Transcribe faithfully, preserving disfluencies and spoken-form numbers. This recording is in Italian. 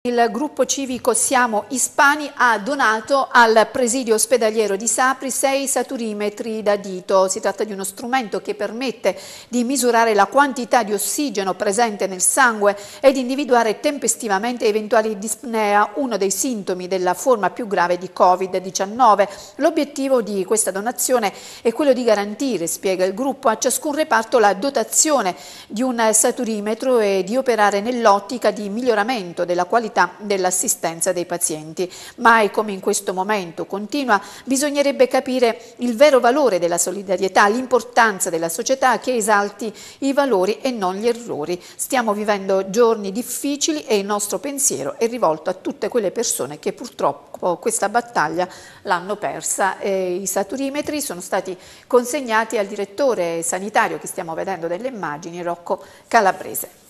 Il gruppo civico Siamo Ispani ha donato al presidio ospedaliero di Sapri sei saturimetri da dito. Si tratta di uno strumento che permette di misurare la quantità di ossigeno presente nel sangue ed individuare tempestivamente eventuali dispnea, uno dei sintomi della forma più grave di Covid diciannove. L'obiettivo di questa donazione è quello di garantire, spiega il gruppo, a ciascun reparto la dotazione di un saturimetro e di operare nell'ottica di miglioramento della qualità dell'assistenza dei pazienti. Mai come in questo momento, continua, bisognerebbe capire il vero valore della solidarietà, l'importanza della società che esalti i valori e non gli errori. Stiamo vivendo giorni difficili e il nostro pensiero è rivolto a tutte quelle persone che purtroppo questa battaglia l'hanno persa. E i saturimetri sono stati consegnati al direttore sanitario che stiamo vedendo delle immagini, Rocco Calabrese.